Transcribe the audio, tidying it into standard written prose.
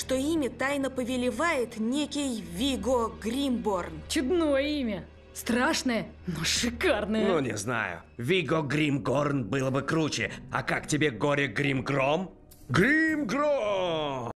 что ими тайно повелевает некий Виго Гримборн. Чудное имя. Страшное, но шикарное. Ну, не знаю. Виго Гримгорн было бы круче. А как тебе Горе Гримгром? Гримгром!